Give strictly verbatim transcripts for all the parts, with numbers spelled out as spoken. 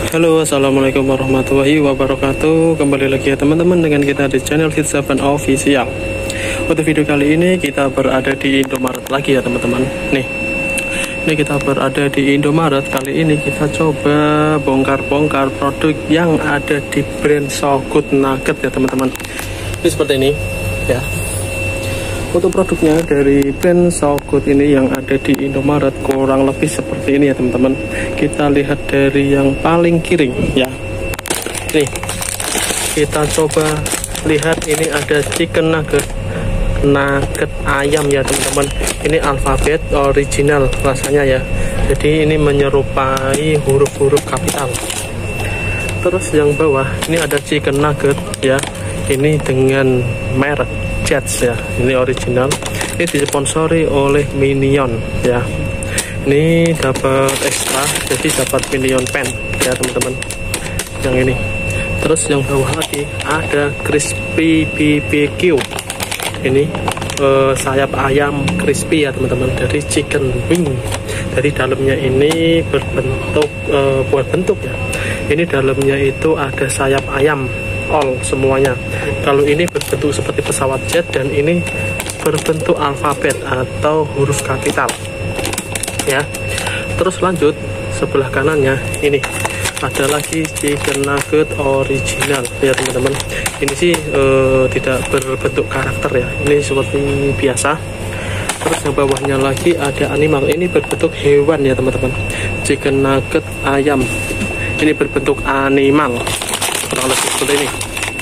Halo, assalamualaikum warahmatullahi wabarakatuh. Kembali lagi ya teman-teman dengan kita di channel Hit tujuh Official. Untuk video kali ini kita berada di Indomaret lagi ya teman-teman. Nih, ini kita berada di Indomaret. Kali ini kita coba bongkar-bongkar produk yang ada di brand So Good Nugget ya teman-teman. Ini seperti ini ya. Untuk produknya dari brand So Good ini yang ada di Indomaret kurang lebih seperti ini ya teman-teman. Kita lihat dari yang paling kiri ya. Nih, kita coba lihat, ini ada chicken nugget, nugget ayam ya teman-teman. Ini alfabet original rasanya ya. Jadi ini menyerupai huruf-huruf kapital. Terus yang bawah ini ada chicken nugget ya. Ini dengan merek Jets ya, ini original. Ini disponsori oleh Minion ya. Ini dapat ekstra, jadi dapat Minion pen ya teman-teman. Yang ini. Terus yang bawah lagi ada crispy B B Q. Ini eh, sayap ayam crispy ya teman-teman, dari chicken wing. Dari dalamnya ini berbentuk eh, buat bentuk ya. Ini dalamnya itu ada sayap ayam, all semuanya. Kalau ini berbentuk seperti pesawat jet, dan ini berbentuk alfabet atau huruf kapital ya. Terus lanjut sebelah kanannya ini ada lagi chicken nugget original ya teman-teman. Ini sih eh, tidak berbentuk karakter ya, ini seperti biasa. Terus yang bawahnya lagi ada animal, ini berbentuk hewan ya teman-teman. Chicken nugget ayam, ini berbentuk animal, kurang lebih seperti ini.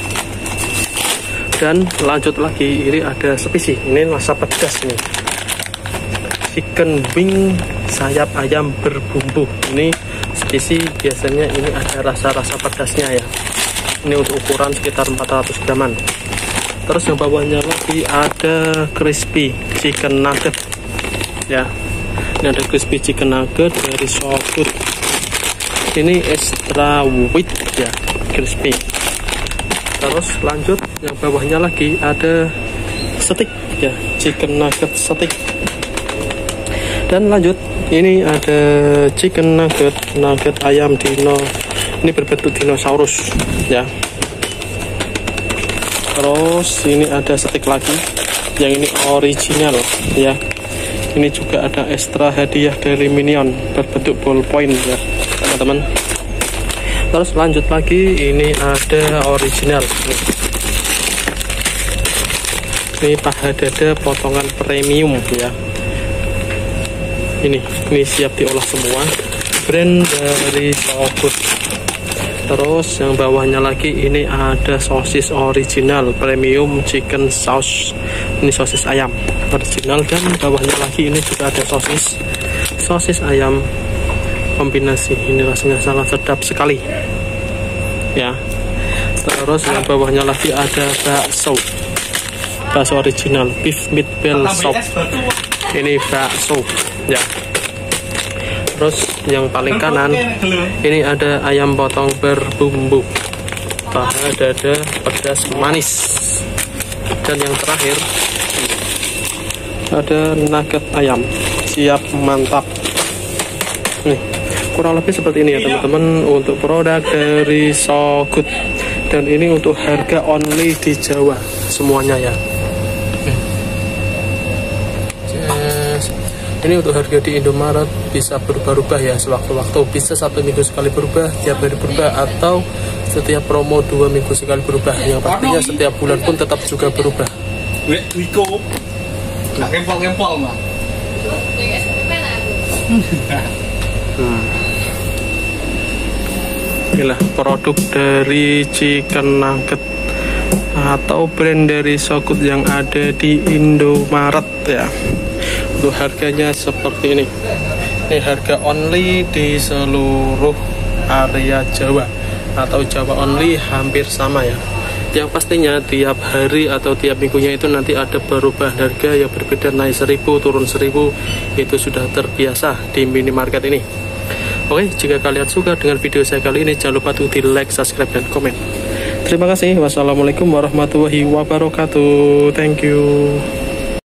Dan lanjut lagi, ini ada spesi, ini rasa pedas nih, chicken wing sayap ayam berbumbu. Ini spesi, biasanya ini ada rasa-rasa pedasnya ya. Ini untuk ukuran sekitar empat ratus graman. Terus yang bawahnya lagi ada crispy chicken nugget ya. Ini ada crispy chicken nugget dari So Good. Ini extra wheat ya, crispy. Terus lanjut yang bawahnya lagi ada steak ya, chicken nugget steak. Dan lanjut ini ada chicken nugget, nugget ayam dino, ini berbentuk dinosaurus ya. Terus ini ada steak lagi, yang ini original ya. Ini juga ada ekstra hadiah dari Minion berbentuk ballpoint ya teman-teman. Terus lanjut lagi, ini ada original nih. Ini paha dada potongan premium ya. Ini ini siap diolah semua, brand dari So Good. Terus yang bawahnya lagi ini ada sosis original premium chicken sauce. Ini sosis ayam original, dan bawahnya lagi ini juga ada sosis sosis ayam kombinasi. Ini rasanya sangat sedap sekali ya. Terus yang bawahnya lagi ada bakso, bakso original beef meatball soup. Ini bakso ya. Terus yang paling kanan ini ada ayam potong berbumbu, paha dada pedas manis. Dan yang terakhir ada nugget ayam siap mantap. Nih, kurang lebih seperti ini ya teman-teman untuk produk dari So Good. Dan ini untuk harga only di Jawa semuanya ya. Yes. Ini untuk harga di Indomaret bisa berubah-ubah ya sewaktu-waktu, bisa satu minggu sekali berubah, tiap hari berubah, atau setiap promo dua minggu sekali berubah. Yang pastinya setiap bulan pun tetap juga berubah. Hmm. Inilah produk dari chicken nugget atau brand dari So Good yang ada di Indomaret ya. Untuk harganya seperti ini. Ini harga only di seluruh area Jawa, atau Jawa only hampir sama ya. Yang pastinya tiap hari atau tiap minggunya itu nanti ada perubahan harga yang berbeda, naik seribu turun seribu. Itu sudah terbiasa di minimarket ini. Oke, jika kalian suka dengan video saya kali ini, jangan lupa untuk di like, subscribe, dan komen. Terima kasih. Wassalamualaikum warahmatullahi wabarakatuh. Thank you.